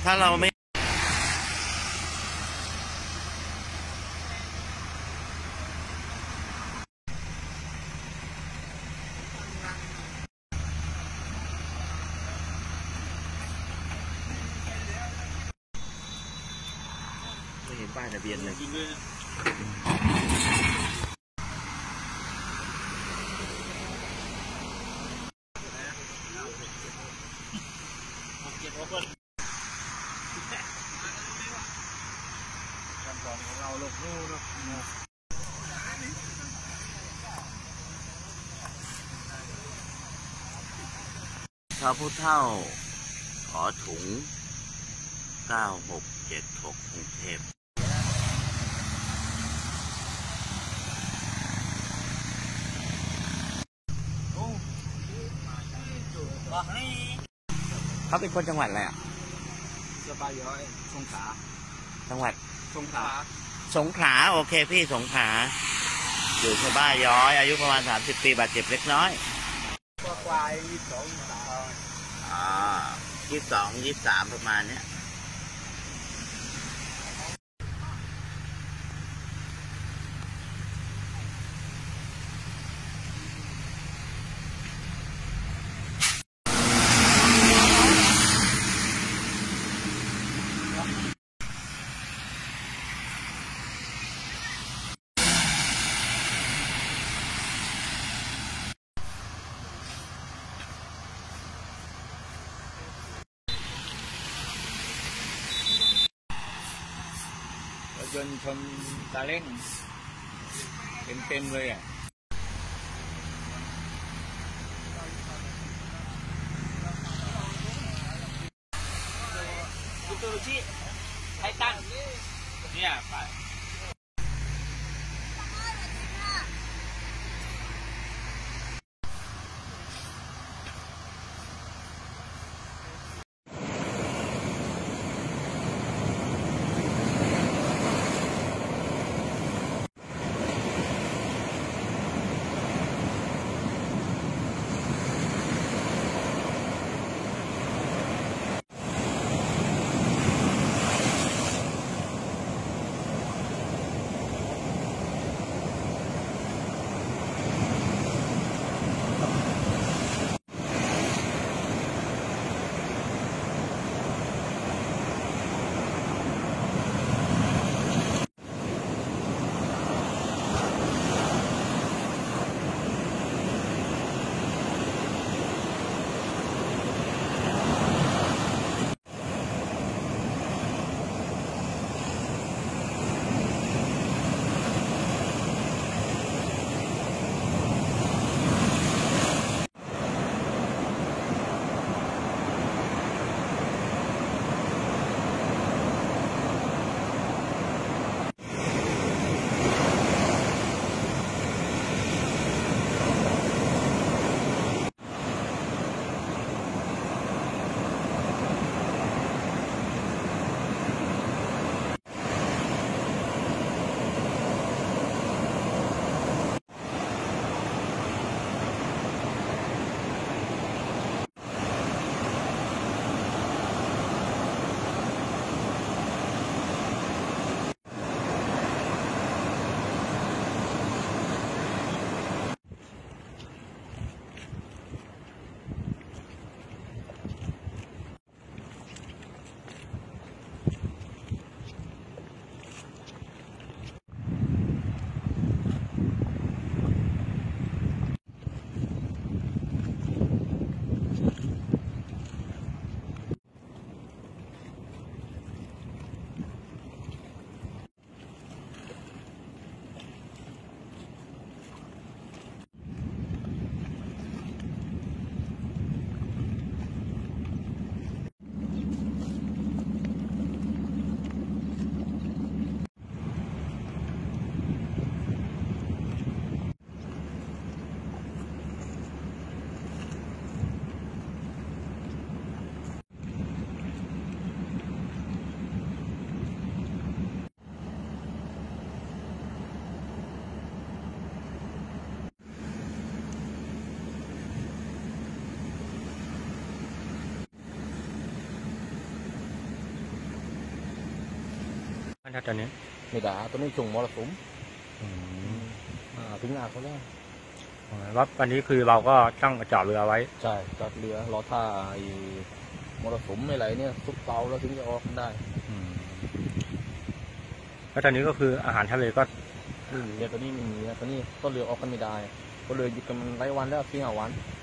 ถ้าเราไม่เห็นป้ายทะเบียนเลยขั้นตอนของเราลงนู่นนะชาวผู้เฒ่าขอถุง9676กรุงเทพเขาเป็นคนจังหวัดอะไรอ่ะสบายย้อยสงขลาจังหวัดสงขลาโอเคพี่สงขลาอยู่สบายย้อยอายุประมาณ30 ปีบาดเจ็บเล็กน้อยควาย22 23ประมาณเนี้ยยนต์ชนตาเล่งเต็มเลยอ่ะมิตซูบิชิไททันเนี่ยไปมันตอนนี้ไม่ด่าตัวนี้ช่วงมรสุมถึงหน้าเขาแล้วแล้ววันนี้คือเราก็ต้องจอดเรือไว้ใช่จอดเรือรอท่าไอ้มรสุมอะไรเนี่ยทุกเตาแล้วถึงจะออกได้แล้วตอนนี้ก็คืออาหารทะเลก็เรือตัวนี้ไม่มีตอนนี้ก็เรือออกกันไม่ได้ก็เลยหยุดกันมันหลายวันแล้ว4-5 วัน